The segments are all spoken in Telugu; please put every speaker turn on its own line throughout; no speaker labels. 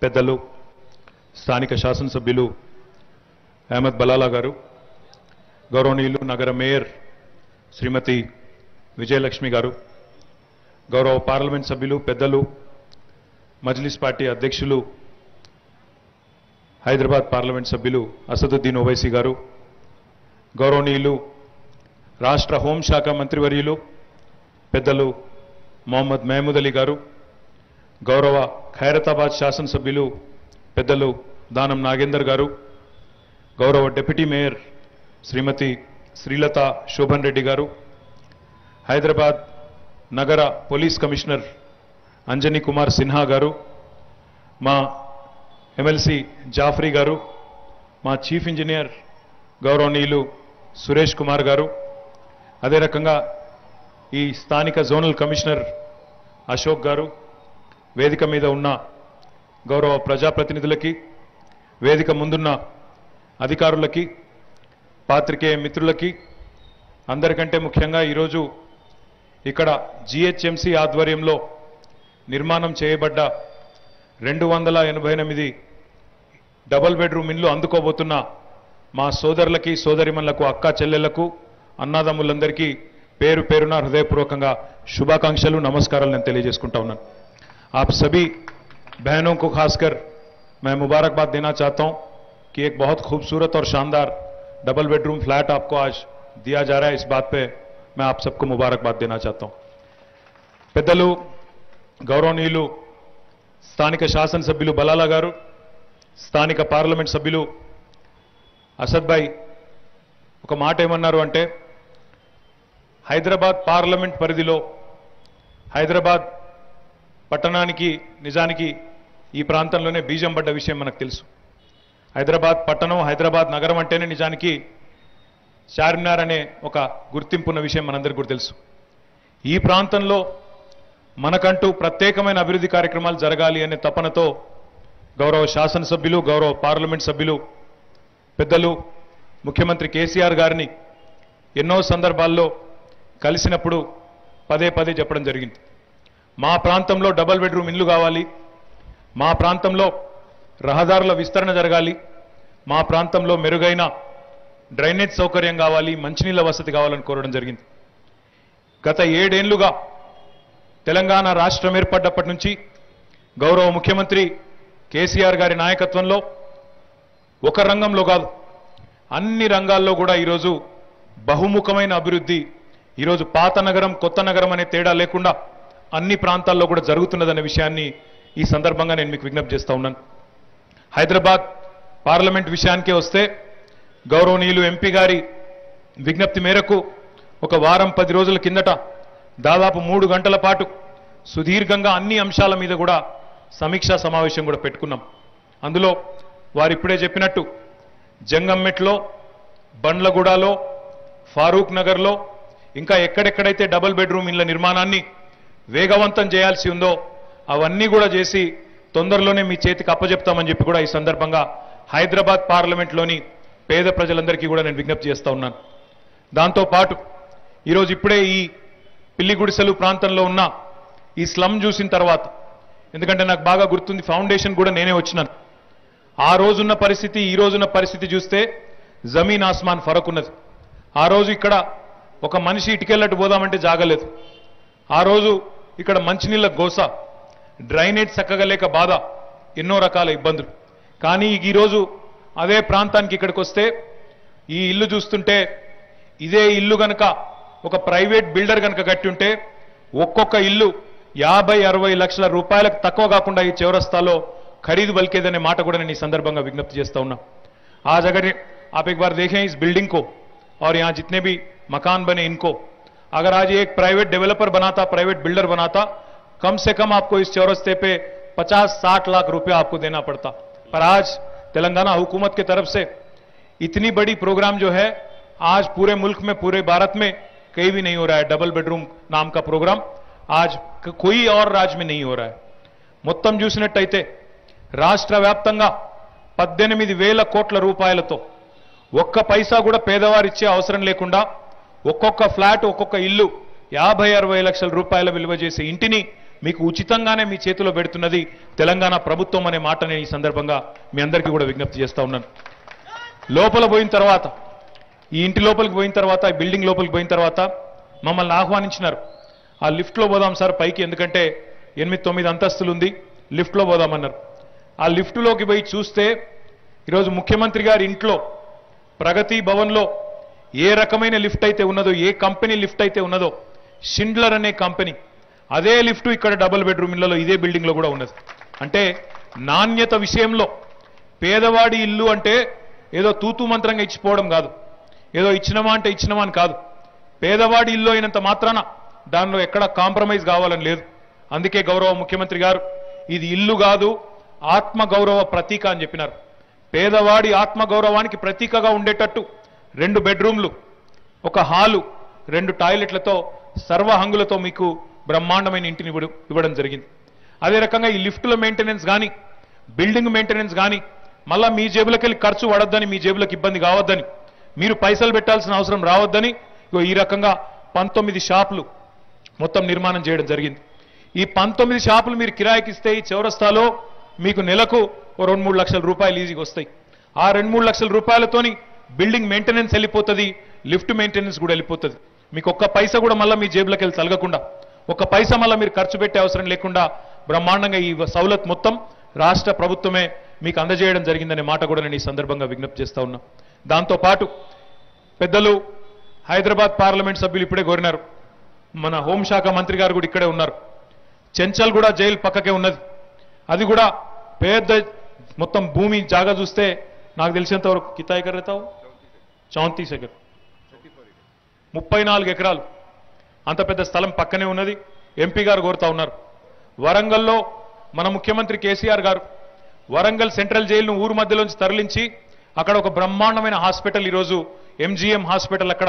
పెద్దలు స్థానిక శాసనసభ్యులు అహ్మద్ బలాలా గారు, గౌరవనీయులు నగర మేయర్ శ్రీమతి విజయలక్ష్మి గారు, గౌరవ పార్లమెంట్ సభ్యులు పెద్దలు మజ్లిస్ పార్టీ అధ్యక్షులు హైదరాబాద్ పార్లమెంట్ సభ్యులు అసదుద్దీన్ ఓవైసీ గారు, గౌరవనీయులు రాష్ట్ర హోంశాఖ మంత్రివర్యులు పెద్దలు మొహమ్మద్ మహమూద్ అలీ గారు, గౌరవ ఖైరతాబాద్ శాసనసభ్యులు పెద్దలు దానం నాగేందర్ గారు, గౌరవ డిప్యూటీ మేయర్ శ్రీమతి శ్రీలత శోభన్ రెడ్డి గారు, హైదరాబాద్ నగర పోలీస్ కమిషనర్ అంజనీ కుమార్ సిన్హా గారు, మా ఎమ్మెల్సీ జాఫ్రీ గారు, మా చీఫ్ ఇంజనీర్ గౌరవనీయులు సురేష్ కుమార్ గారు, అదే రకంగా ఈ స్థానిక జోనల్ కమిషనర్ అశోక్ గారు, వేదిక మీద ఉన్న గౌరవ ప్రజాప్రతినిధులకి, వేదిక ముందున్న అధికారులకి, పాత్రికేయ మిత్రులకి, అందరికంటే ముఖ్యంగా ఈరోజు ఇక్కడ జిహెచ్ఎంసీ ఆధ్వర్యంలో నిర్మాణం చేయబడ్డ 288 డబుల్ బెడ్రూమ్ ఇండ్లు అందుకోబోతున్న మా సోదరులకి, సోదరిమణులకు, అక్క చెల్లెళ్లకు, అన్నాదమ్ములందరికీ పేరు పేరున హృదయపూర్వకంగా శుభాకాంక్షలు, నమస్కారాలు నేను తెలియజేసుకుంటా ఉన్నాను. आप सभी बहनों को खासकर मैं मुबारकबाद देना चाहता हूं कि एक बहुत खूबसूरत और शानदार डबल बेडरूम फ्लैट आपको आज दिया जा रहा है. इस बात पे मैं आप सबको मुबारकबाद देना चाहता हूं. పెద్దలు గౌరవనీయులు స్థానిక శాసనసభ్యులు బలాలా గారు, స్థానిక పార్లమెంట్ సభ్యులు అసద్ భాయ్ ఒక మాట ఏమన్నారు అంటే, హైదరాబాద్ పార్లమెంట్ పరిధిలో హైదరాబాద్ పట్టణానికి నిజానికి ఈ ప్రాంతంలోనే బీజం పడ్డ విషయం మనకు తెలుసు. హైదరాబాద్ పట్టణం, హైదరాబాద్ నగరం అంటేనే నిజానికి చార్మినార్ అనే ఒక గుర్తింపున్న విషయం మనందరికీ కూడా తెలుసు. ఈ ప్రాంతంలో మనకంటూ ప్రత్యేకమైన అభివృద్ధి కార్యక్రమాలు జరగాలి అనే తపనతో గౌరవ శాసనసభ్యులు, గౌరవ పార్లమెంట్ సభ్యులు పెద్దలు ముఖ్యమంత్రి కేసీఆర్ గారిని ఎన్నో సందర్భాల్లో కలిసినప్పుడు పదే పదే చెప్పడం జరిగింది. మా ప్రాంతంలో డబుల్ బెడ్రూమ్ ఇల్లు కావాలి, మా ప్రాంతంలో రహదారుల విస్తరణ జరగాలి, మా ప్రాంతంలో మెరుగైన డ్రైనేజ్ సౌకర్యం కావాలి, మంచినీళ్ళ వసతి కావాలని కోరడం జరిగింది. గత 7 ఏళ్లుగా తెలంగాణ రాష్ట్రం ఏర్పడ్డప్పటి నుంచి గౌరవ ముఖ్యమంత్రి కేసీఆర్ గారి నాయకత్వంలో ఒక రంగంలో కాదు అన్ని రంగాల్లో కూడా ఈరోజు బహుముఖమైన అభివృద్ధి, ఈరోజు పాత నగరం కొత్త నగరం అనే తేడా లేకుండా అన్ని ప్రాంతాల్లో కూడా జరుగుతున్నదనే విషయాన్ని ఈ సందర్భంగా నేను మీకు విజ్ఞప్తి చేస్తా ఉన్నాను. హైదరాబాద్ పార్లమెంట్ విషయానికే వస్తే గౌరవనీయులు ఎంపీ గారి విజ్ఞప్తి మేరకు ఒక వారం 10 రోజుల కిందట దాదాపు 3 గంటల పాటు సుదీర్ఘంగా అన్ని అంశాల మీద కూడా సమీక్షా సమావేశం కూడా పెట్టుకున్నాం. అందులో వారు ఇప్పుడే చెప్పినట్టు జంగంమెట్లో, బండ్లగూడలో, ఫారూక్ నగర్లో ఇంకా ఎక్కడెక్కడైతే డబుల్ బెడ్రూమ్ ఇళ్ల నిర్మాణాన్ని వేగవంతం చేయాల్సి ఉందో అవన్నీ కూడా చేసి తొందరలోనే మీ చేతికి అప్పచెప్తామని చెప్పి కూడా ఈ సందర్భంగా హైదరాబాద్ పార్లమెంట్లోని పేద ప్రజలందరికీ కూడా నేను విజ్ఞప్తి చేస్తా ఉన్నాను. దాంతోపాటు ఈరోజు ఇప్పుడే ఈ పిల్లి గుడిసెలు ప్రాంతంలో ఉన్న ఈ స్లమ్ చూసిన తర్వాత, ఎందుకంటే నాకు బాగా గుర్తుంది, ఫౌండేషన్ కూడా నేనే వచ్చినాను. ఆ రోజున్న పరిస్థితి ఈ రోజున్న పరిస్థితి చూస్తే జమీన్ ఆస్మాన్ ఫరక్ ఉన్నది. ఆ రోజు ఇక్కడ ఒక మనిషి ఇటుకెళ్ళట్టు పోదామంటే జాగలేదు. ఆ రోజు ఇక్కడ మంచినీళ్ళ గోస, డ్రైనేజ్ చక్కగా లేక బాధ, ఎన్నో రకాల ఇబ్బందులు. కానీ ఈరోజు అదే ప్రాంతానికి ఇక్కడికి వస్తే ఈ ఇల్లు చూస్తుంటే, ఇదే ఇల్లు గనక ఒక ప్రైవేట్ బిల్డర్ గనక కట్టి ఉంటే ఒక్కొక్క ఇల్లు 50-60 లక్షల రూపాయలకు తక్కువ కాకుండా ఈ చౌరస్తాలో ఖరీదు బలికేదనే మాట కూడా నేను ఈ సందర్భంగా విజ్ఞప్తి చేస్తా ఉన్నా. आज अगर आप एक बार देखें इस बिल्डिंग को और यहाँ जितने भी मकान बने इनको, अगर आज ये एक प्राइवेट डेवलपर बनाता, प्राइवेट बिल्डर बनाता, कम से कम आपको इस चौरस्ते पे 50-60 लाख रुपया आपको देना पड़ता. पर आज तेलंगाना हुकूमत की तरफ से इतनी बड़ी प्रोग्राम जो है आज पूरे मुल्क में, पूरे भारत में कहीं भी नहीं हो रहा है. डबल बेडरूम नाम का प्रोग्राम आज कोई और राज्य में नहीं हो रहा है. మొత్తం చూసినట్టయితే రాష్ట్ర వ్యాప్తంగా 18,000 కోట్ల రూపాయలతో ఒక్క పైసా కూడా పేదవారిచ్చే అవసరం లేకుండా ఒక్కొక్క ఫ్లాట్, ఒక్కొక్క ఇల్లు 50-60 లక్షల రూపాయల విలువ చేసే ఇంటిని మీకు ఉచితంగానే మీ చేతిలో పెడుతున్నది తెలంగాణ ప్రభుత్వం అనే మాట నేను ఈ సందర్భంగా మీ అందరికీ కూడా విజ్ఞప్తి చేస్తా ఉన్నాను. లోపల పోయిన తర్వాత, ఈ ఇంటి లోపలికి పోయిన తర్వాత, ఈ బిల్డింగ్ లోపలికి పోయిన తర్వాత మమ్మల్ని ఆహ్వానించినారు. ఆ లిఫ్ట్లో పోదాం సార్ పైకి, ఎందుకంటే 8-9 అంతస్తులు ఉంది, లిఫ్ట్లో పోదామన్నారు. ఆ లిఫ్ట్లోకి పోయి చూస్తే ఈరోజు ముఖ్యమంత్రి గారి ఇంట్లో ప్రగతి భవన్లో ఏ రకమైన లిఫ్ట్ అయితే ఉన్నదో, ఏ కంపెనీ లిఫ్ట్ అయితే ఉన్నదో, షిండ్లర్ అనే కంపెనీ, అదే లిఫ్ట్ ఇక్కడ డబుల్ బెడ్రూమ్ ఇళ్లలో ఇదే బిల్డింగ్లో కూడా ఉన్నది. అంటే నాణ్యత విషయంలో పేదవాడి ఇల్లు అంటే ఏదో తూతూ మంత్రంగా ఇచ్చిపోవడం కాదు, ఏదో ఇచ్చినమా అంటే ఇచ్చినమా అని కాదు. పేదవాడి ఇల్లు అయినంత మాత్రాన దానిలో ఎక్కడ కాంప్రమైజ్ కావాలని లేదు. అందుకే గౌరవ ముఖ్యమంత్రి గారు ఇది ఇల్లు కాదు ఆత్మగౌరవ ప్రతీక అని చెప్పినారు. పేదవాడి ఆత్మగౌరవానికి ప్రతీకగా ఉండేటట్టు 2 బెడ్రూమ్లు, ఒక హాలు, 2 టాయిలెట్లతో సర్వహంగులతో మీకు బ్రహ్మాండమైన ఇంటిని ఇవ్వడం జరిగింది. అదే రకంగా ఈ లిఫ్టుల మెయింటెనెన్స్ కానీ, బిల్డింగ్ మెయింటెనెన్స్ కానీ మళ్ళా మీ జేబులకెళ్ళి ఖర్చు పడొద్దని, మీ జేబులకు ఇబ్బంది కావద్దని, మీరు పైసలు పెట్టాల్సిన అవసరం రావద్దని ఈ రకంగా 19 షాపులు మొత్తం నిర్మాణం చేయడం జరిగింది. ఈ 19 షాపులు మీరు కిరాయికి ఇస్తే ఈ చౌరస్తాలో మీకు నెలకు 2-3 లక్షల రూపాయలు ఈజీగా వస్తాయి. ఆ 2-3 లక్షల రూపాయలతోని బిల్డింగ్ మెయింటెనెన్స్ వెళ్ళిపోతుంది, లిఫ్ట్ మెయింటెనెన్స్ కూడా వెళ్ళిపోతుంది. మీకు ఒక్క పైసా కూడా మళ్ళీ మీ జేబులకు వెళ్ళి తలగకుండా, ఒక్క పైసా మళ్ళీ మీరు ఖర్చు పెట్టే అవసరం లేకుండా బ్రహ్మాండంగా ఈ సౌలత్ మొత్తం రాష్ట్ర ప్రభుత్వమే మీకు అందజేయడం జరిగిందనే మాట కూడా నేను ఈ సందర్భంగా విజ్ఞప్తి చేస్తా ఉన్నా. దాంతోపాటు పెద్దలు హైదరాబాద్ పార్లమెంట్ సభ్యులు ఇప్పుడే కోరినారు, మన హోంశాఖ మంత్రి గారు కూడా ఇక్కడే ఉన్నారు. చెంచల్ కూడా జైలు పక్కకే ఉన్నది, అది కూడా పెద్ద మొత్తం భూమి జాగా చూస్తే నాకు తెలిసినంత వరకు కితాయి కర్రతావు 34 ఎకర్ 34 ఎకరాలు అంత పెద్ద స్థలం పక్కనే ఉన్నది. ఎంపీ గారు కోరుతా ఉన్నారు. వరంగల్లో మన ముఖ్యమంత్రి కేసీఆర్ గారు వరంగల్ సెంట్రల్ జైలును ఊరు మధ్యలోంచి తరలించి అక్కడ ఒక బ్రహ్మాండమైన హాస్పిటల్, ఈరోజు ఎంజీఎం హాస్పిటల్ అక్కడ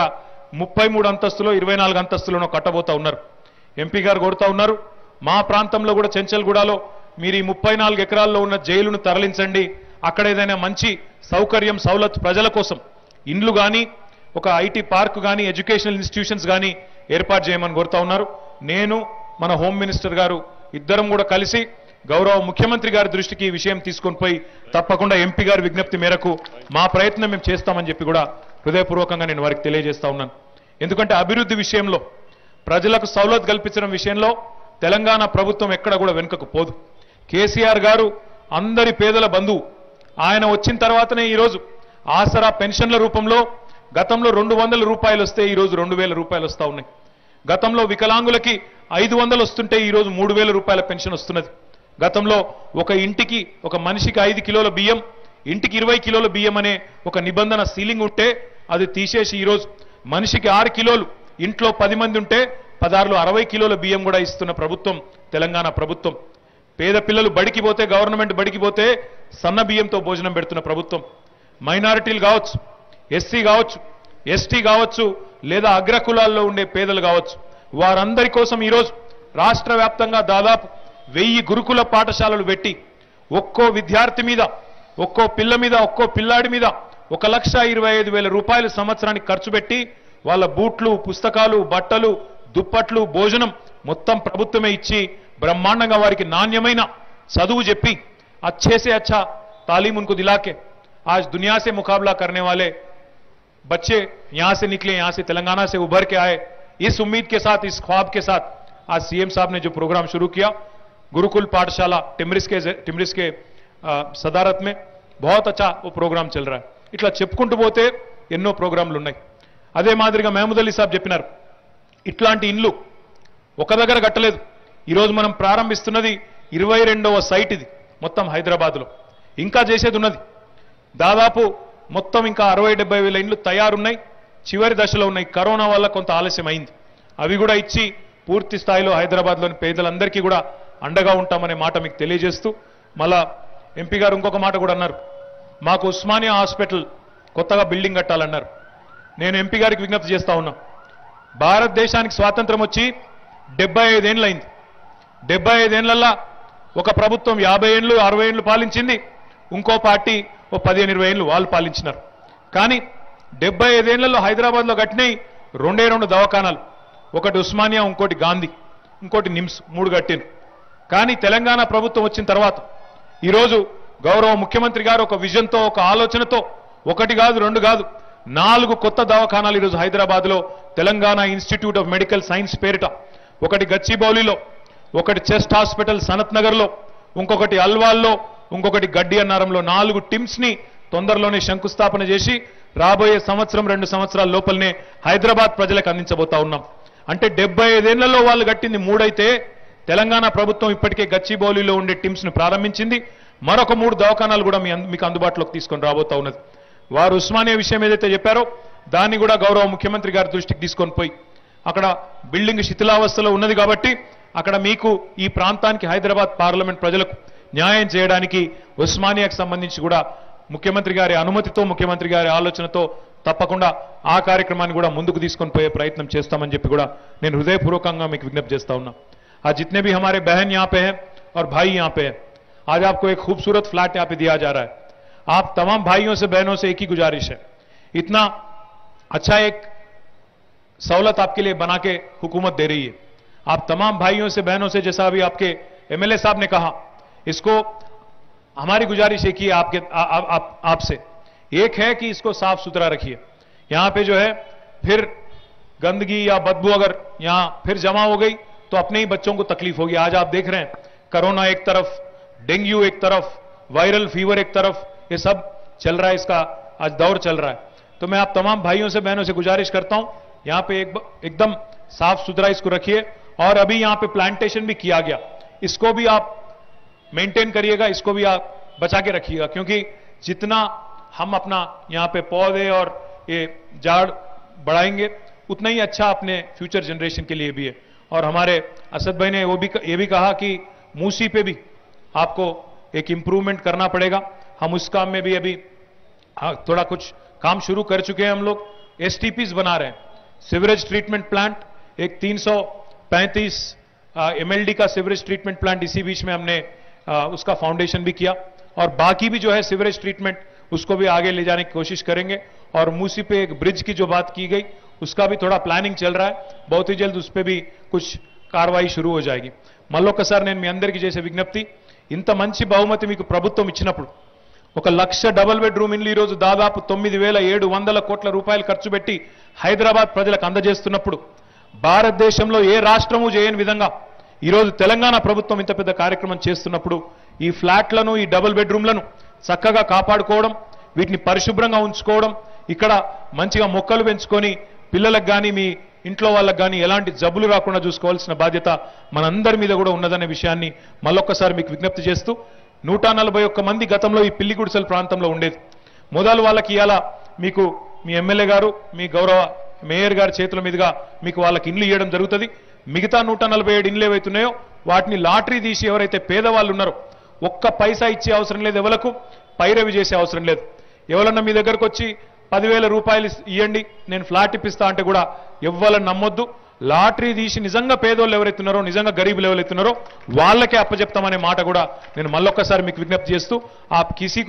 33 అంతస్తులో 24 అంతస్తులను కట్టబోతా ఉన్నారు. ఎంపీ గారు కోరుతా ఉన్నారు, మా ప్రాంతంలో కూడా చెంచల్గూడలో మీరు ఈ 34 ఎకరాల్లో ఉన్న జైలును తరలించండి, అక్కడ ఏదైనా మంచి సౌకర్యం సౌలత్ ప్రజల కోసం ఇండ్లు కానీ, ఒక ఐటీ పార్క్ కానీ, ఎడ్యుకేషనల్ ఇన్స్టిట్యూషన్స్ కానీ ఏర్పాటు చేయమని కోరుతా ఉన్నారు. నేను మన హోమ్ మినిస్టర్ గారు ఇద్దరం కూడా కలిసి గౌరవ ముఖ్యమంత్రి గారి దృష్టికి ఈ విషయం తీసుకొని పోయి తప్పకుండా ఎంపీ గారి విజ్ఞప్తి మేరకు మా ప్రయత్నం మేము చేస్తామని చెప్పి కూడా హృదయపూర్వకంగా నేను వారికి తెలియజేస్తా ఉన్నాను. ఎందుకంటే అభివృద్ధి విషయంలో, ప్రజలకు సౌలత్ కల్పించడం విషయంలో తెలంగాణ ప్రభుత్వం ఎక్కడ కూడా వెనుకకు పోదు. కేసీఆర్ గారు అందరి పేదల బంధువు. ఆయన వచ్చిన తర్వాతనే ఈరోజు ఆసరా పెన్షన్ల రూపంలో గతంలో 200 రూపాయలు వస్తే ఈరోజు 2000 రూపాయలు వస్తూ ఉన్నాయి. గతంలో వికలాంగులకి 500 వస్తుంటే ఈరోజు 3000 రూపాయల పెన్షన్ వస్తున్నది. గతంలో ఒక ఇంటికి, ఒక మనిషికి 5 కిలోల బియ్యం, ఇంటికి 20 కిలోల బియ్యం అనే ఒక నిబంధన సీలింగ్ ఉంటే అది తీసేసి ఈరోజు మనిషికి 6 కిలోలు, ఇంట్లో 10 మంది ఉంటే 16లో 60 కిలోల బియ్యం కూడా ఇస్తున్న ప్రభుత్వం తెలంగాణ ప్రభుత్వం. పేద పిల్లలు బడికి పోతే, గవర్నమెంట్ బడికి పోతే సన్న బియ్యంతో భోజనం పెడుతున్న ప్రభుత్వం. మైనారిటీలు కావచ్చు, ఎస్సీ కావచ్చు, ఎస్టీ కావచ్చు, లేదా అగ్రకులాల్లో ఉండే పేదలు కావచ్చు, వారందరి కోసం ఈరోజు రాష్ట్ర వ్యాప్తంగా దాదాపు 1000 గురుకుల పాఠశాలలు పెట్టి ఒక్కో విద్యార్థి మీద, ఒక్కో పిల్ల మీద, ఒక్కో పిల్లాడి మీద 1,25,000 రూపాయలు సంవత్సరానికి ఖర్చు పెట్టి వాళ్ళ బూట్లు, పుస్తకాలు, బట్టలు, దుప్పట్లు, భోజనం మొత్తం ప్రభుత్వమే ఇచ్చి బ్రహ్మాండంగా వారికి నాణ్యమైన చదువు చెప్పి अच्छे से अच्छा तालीम उनको दिला के आज दुनिया से मुकाबला करने वाले बच्चे यहां से निकले, यहां से तेलंगाना से उभर के आए, इस उम्मीद के साथ, इस ख्वाब के साथ आज सीएम साहब ने जो प्रोग्राम शुरू किया गुरुकुल पाठशाला टिमरिस के सदारत में, बहुत अच्छा वो प्रोग्राम चल रहा है. इट्ला చెప్పుకుంటూ పోతే ఎన్నో ప్రోగ్రాంలు ఉన్నాయి. అదే మాదిరిగా మహమూద్ అలీ సాబ్ చెప్పినారు, ఇట్లాంటి ఇండ్లు ఒక దగ్గర కట్టలేదు. ఈరోజు మనం ప్రారంభిస్తున్నది 22వ సైట్ ఇది మొత్తం హైదరాబాద్లో. ఇంకా చేసేది ఉన్నది. దాదాపు మొత్తం ఇంకా 60-70 వేల ఇండ్లు తయారున్నాయి, చివరి దశలో ఉన్నాయి. కరోనా వల్ల కొంత ఆలస్యం అయింది. అవి కూడా ఇచ్చి పూర్తి స్థాయిలో హైదరాబాద్లోని పేదలందరికీ కూడా అండగా ఉంటామనే మాట మీకు తెలియజేస్తూ, మళ్ళా ఎంపీ గారు ఇంకొక మాట కూడా అన్నారు, మాకు ఉస్మానియా హాస్పిటల్ కొత్తగా బిల్డింగ్ కట్టాలన్నారు. నేను ఎంపీ గారికి విజ్ఞప్తి చేస్తా ఉన్నా, భారతదేశానికి స్వాతంత్రం వచ్చి 75 ఏళ్ళు అయింది. 75 ఏళ్లలో ఒక ప్రభుత్వం 50 ఏళ్ళు 60 ఏళ్ళు పాలించింది, ఇంకో పార్టీ ఓ 15-20 ఏళ్ళు వాళ్ళు పాలించినారు. కానీ 75 ఏళ్లలో హైదరాబాద్లో కట్టినాయి 2 దవాఖానాలు, ఒకటి ఉస్మానియా, ఇంకోటి గాంధీ, ఇంకోటి నిమ్స్, 3 కట్టిండ్రు. కానీ తెలంగాణ ప్రభుత్వం వచ్చిన తర్వాత ఈరోజు గౌరవ ముఖ్యమంత్రి గారు ఒక విజన్తో ఒక ఆలోచనతో ఒకటి కాదు రెండు కాదు 4 కొత్త దవాఖానాలు ఈరోజు హైదరాబాద్లో Telangana institute of medical science పేరిట, ఒకటి గచ్చిబౌలిలో, ఒకటి చెస్ట్ హాస్పిటల్ సనత్ నగర్లో, ఇంకొకటి అల్వాల్లో, ఇంకొకటి గడ్డి అన్నారంలో 4 టిమ్స్ని తొందరలోనే శంకుస్థాపన చేసి రాబోయే సంవత్సరం 2 సంవత్సరాల లోపలనే హైదరాబాద్ ప్రజలకు అందించబోతా ఉన్నాం. అంటే 75 ఏళ్లలో వాళ్ళు కట్టింది 3 అయితే తెలంగాణ ప్రభుత్వం ఇప్పటికే గచ్చిబౌలిలో ఉండే టిమ్స్ను ప్రారంభించింది. మరొక 3 దవాఖానాలు కూడా మీకు అందుబాటులోకి తీసుకొని రాబోతా ఉన్నది. వారు ఉస్మానియా విషయం ఏదైతే చెప్పారో దాన్ని కూడా గౌరవ ముఖ్యమంత్రి గారి దృష్టికి తీసుకొని పోయి అక్కడ బిల్డింగ్ శిథిలావస్థలో ఉన్నది కాబట్టి అక్కడ మీకు ఈ ప్రాంతానికి హైదరాబాద్ పార్లమెంట్ ప్రజలకు న్యాయం చేయడానికి ఉస్మానియాకు సంబంధించి కూడా ముఖ్యమంత్రి గారి అనుమతితో ముఖ్యమంత్రి గారి ఆలోచనతో తప్పకుండా ఆ కార్యక్రమాన్ని కూడా ముందుకు తీసుకొని పోయే ప్రయత్నం చేస్తామని చెప్పి కూడా నేను హృదయపూర్వకంగా మీకు విజ్ఞప్తి చేస్తా ఉన్నా. आज जितने भी हमारे बहन यहाँ पे हैं और भाई यहाँ पे हैं, आज आपको एक खूबसूरत फ्लैट यहाँ पे दिया जा रहा है. आप तमाम भाइयों से बहनों से एक ही गुजारिश है, इतना अच्छा एक सहूलत आपके लिए बना के हुकूमत दे रही है. आप तमाम भाइयों से बहनों से, जैसा अभी आपके एमएलए साहब ने कहा, इसको हमारी गुजारिश एक ही आपसे एक है कि इसको साफ सुथरा रखिए. यहां पे जो है फिर गंदगी या बदबू अगर यहां फिर जमा हो गई तो अपने ही बच्चों को तकलीफ होगी. आज आप देख रहे हैं कोरोना एक तरफ, डेंगू एक तरफ, वायरल फीवर एक तरफ, ये सब चल रहा है, इसका आज दौर चल रहा है. तो मैं आप तमाम भाइयों से बहनों से गुजारिश करता हूं, यहां पे एकदम साफ सुथरा इसको रखिए. और अभी यहां पे प्लांटेशन भी किया गया, इसको भी आप मेंटेन करिएगा, इसको भी आप बचा के रखिएगा, क्योंकि जितना हम अपना यहां पे पौधे और ये झाड़ बढ़ाएंगे उतना ही अच्छा अपने फ्यूचर जनरेशन के लिए भी है. और हमारे असद भाई ने ये भी कहा कि मूसी पे भी आपको एक इंप्रूवमेंट करना पड़ेगा. हम उस काम में भी अभी थोड़ा कुछ काम शुरू कर चुके हैं. हम लोग एसटीपीज बना रहे हैं, सीवरेज ट्रीटमेंट प्लांट, एक 335 एमएलडी का सीवरेज ट्रीटमेंट प्लांट इसी बीच में हमने उसका फाउंडेशन भी किया. और बाकी भी जो है सीवरेज ट्रीटमेंट उसको भी आगे ले जाने की कोशिश करेंगे. और मूसी पे एक ब्रिज की जो बात की गई उसका भी थोड़ा प्लानिंग चल रहा है, बहुत ही जल्द उस पर भी कुछ कार्रवाई शुरू हो जाएगी. మళ్ళొక్కసారి నేను మీ అందరికీ చేసే విజ్ఞప్తి, ఇంత మంచి బహుమతి మీకు ప్రభుత్వం ఇచ్చినప్పుడు 1 లక్ష డబుల్ బెడ్రూమ్ ఇల్లు ఈరోజు దాదాపు 9,700 కోట్ల రూపాయలు ఖర్చు పెట్టి హైదరాబాద్ ప్రజలకు అందజేస్తున్నప్పుడు భారతదేశంలో ఏ రాష్ట్రము చేయని విధంగా ఈరోజు తెలంగాణ ప్రభుత్వం ఇంత పెద్ద కార్యక్రమం చేస్తున్నప్పుడు ఈ ఫ్లాట్లను, ఈ డబుల్ బెడ్రూమ్లను చక్కగా కాపాడుకోవడం, వీటిని పరిశుభ్రంగా ఉంచుకోవడం, ఇక్కడ మంచిగా మొక్కలు పెంచుకొని పిల్లలకు కానీ మీ ఇంట్లో వాళ్ళకి కానీ ఎలాంటి జబ్బులు రాకుండా చూసుకోవాల్సిన బాధ్యత మనందరి మీద కూడా ఉన్నదనే విషయాన్ని మళ్ళొక్కసారి మీకు విజ్ఞప్తి చేస్తూ, 141 మంది గతంలో ఈ పిల్లి గుడిసెల ప్రాంతంలో ఉండేది. మొదలు వాళ్ళకి ఇలా మీకు మీ ఎమ్మెల్యే గారు, మీ గౌరవ మేయర్ గారి చేతుల మీదుగా మీకు వాళ్ళకి ఇండ్లు ఇవ్వడం జరుగుతుంది. మిగతా 147 ఇండ్లు ఏవైతున్నాయో వాటిని లాటరీ తీసి ఎవరైతే పేదవాళ్ళు ఉన్నారో ఒక్క పైసా ఇచ్చే అవసరం లేదు, ఎవలకు పైరవి చేసే అవసరం లేదు. ఎవరన్నా మీ దగ్గరకు వచ్చి 10,000 రూపాయలు ఇవ్వండి నేను ఫ్లాట్ ఇప్పిస్తా అంటే కూడా ఎవ్వరని నమ్మొద్దు. లాటరీ తీసి నిజంగా పేదోళ్ళు ఎవరైతున్నారో, నిజంగా గరీబులు ఎవరైతున్నారో వాళ్ళకే అప్పచెప్తామనే మాట కూడా నేను మళ్ళొక్కసారి మీకు విజ్ఞప్తి చేస్తూ, आप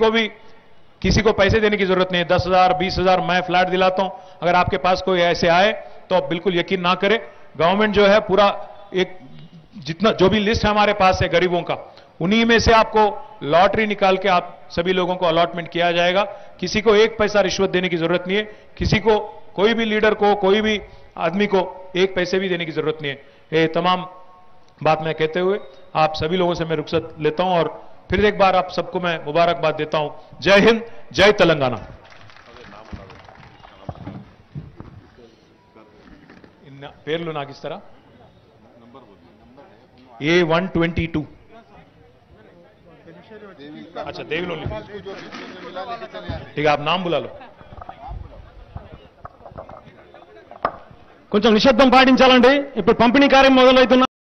किसी को पैसे देने की जरूरत नहीं है. 10,000 20,000 मैं फ्लैट दिलाता हूं, अगर आपके पास कोई ऐसे आए तो आप बिल्कुल यकीन ना करें. गवर्नमेंट जो है पूरा एक जितना जो भी लिस्ट हमारे पास है गरीबों का, उन्हीं में से आपको लॉटरी निकाल के आप सभी लोगों को अलॉटमेंट किया जाएगा. किसी को 1 पैसा रिश्वत देने की जरूरत नहीं है, किसी को कोई भी लीडर को, कोई भी आदमी को 1 पैसे भी देने की जरूरत नहीं है. ये तमाम बात मैं कहते हुए आप सभी लोगों से मैं रुखसत लेता हूं और फिर एक बार आप सबको मैं मुबारकबाद देता हूं. जय हिंद, जय तेलंगाना. इन పేర్లు నాకు ఇస్తారా? A122. अच्छा देवी लोली, ठीक है आप नाम बुला लो.
కొంచెం నిశ్శబ్దం పాటించాలండి. ఇప్పుడు పంపిణీ కార్యం మొదలవుతున్న